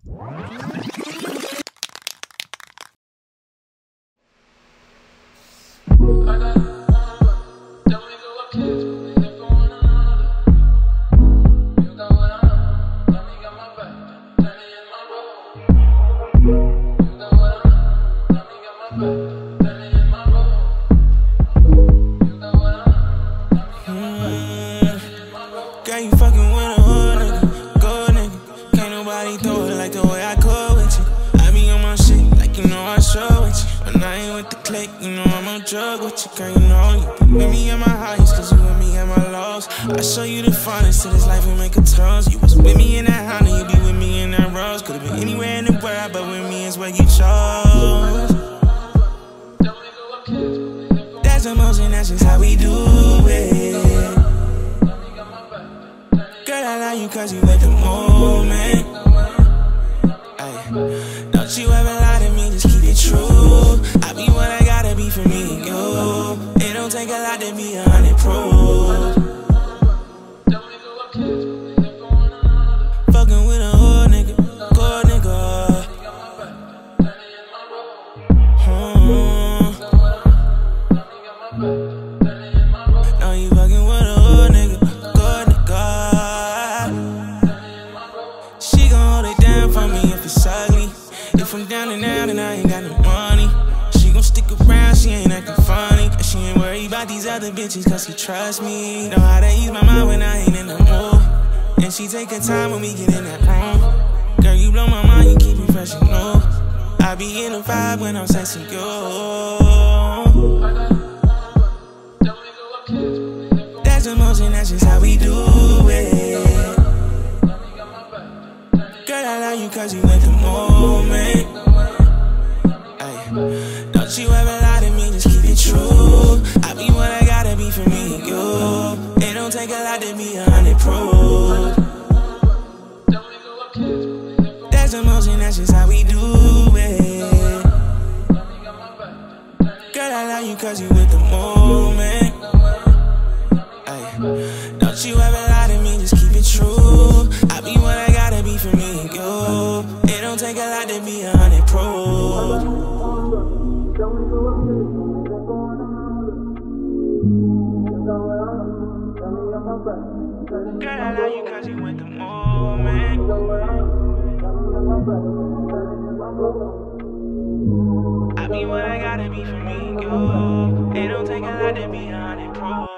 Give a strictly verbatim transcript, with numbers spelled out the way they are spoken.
Girl, you fucking with a hood nigga, gold nigga. Can't nobody do it like the way I could with you. I be on my shit like you know I show with you. When I ain't with the clique, you know I'm on drug with you. Girl, you know you be with me at my highest, cause you with me at my lows. I show you the finest of this life and make a toast. You was with me in that Honda, you be with me in that Rose. Could've been anywhere in the world, but with me is where you chose. That's emotion, that's just how we do it. Girl, I love you cause you with the moment. Ay. Don't you ever lie to me, just keep it true. I be what I gotta be for me and you. It don't take a lot to be a hundred proof. Fucking with a hood nigga, gold nigga. Hmm. No, you fucking with a hood nigga, gold nigga. She gon' hold it down for me if it's ugly. If I'm down and out and I ain't got no money, she gon' stick around, she ain't acting funny. And she ain't worried about these other bitches cause she trust me. Know how to ease my mind when I ain't in the mood. And she take her time when we get in that room. Girl, you blow my mind, you keep me fresh and new. I be in the vibe when I'm sexing you. That's emotion, that's just how we do it. Girl, I love you cause you with the moment. Ay. Don't you ever lie to me, just keep it true. I be what I gotta be for me and you. It don't take a lot to be a hundred proof. That's emotion, that's just how we do it. Girl, I love you cause you with the moment. Ay. Don't you ever lie to me, just keep it true. I be what I gotta be for me and you. It don't take a lot to be a hundred proof. Girl, I love you cause you with the moment. I be what I gotta be for me and you. It don't take a lot to be a hundred proof.